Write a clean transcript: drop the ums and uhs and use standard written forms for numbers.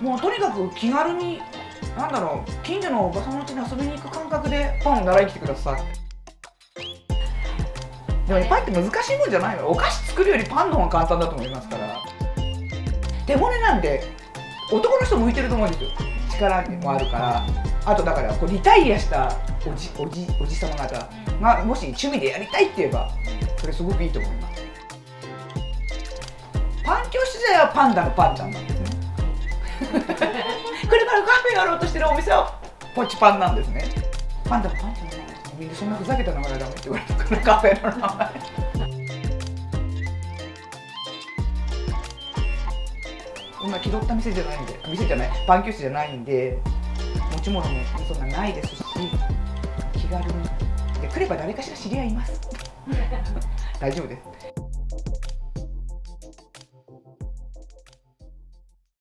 もうとにかく気軽に、なんだろう、近所のおばさんの家に遊びに行く感覚でパンを習いに来てください。でもね、パンって難しいもんじゃないの。お菓子作るよりパンの方が簡単だと思いますから。手ごねなんで男の人向いてると思うんですよ。力もあるから。あとだからこうリタイアしたおじさま方がもし趣味でやりたいって言えばそれすごくいいと思います。パン教室ではパンダのパンちゃんなんですね。これからカフェやろうとしてるお店はポチパンなんですね。パンダのパンちゃんなんですね。みんなそんなふざけた名前はダメって言われたからカフェの名前。そんな気取った店じゃないんで、店じゃない、パン教室じゃないんで、持ち物もそんなないですし、気軽に。で来れば誰かしら知り合います。大丈夫です。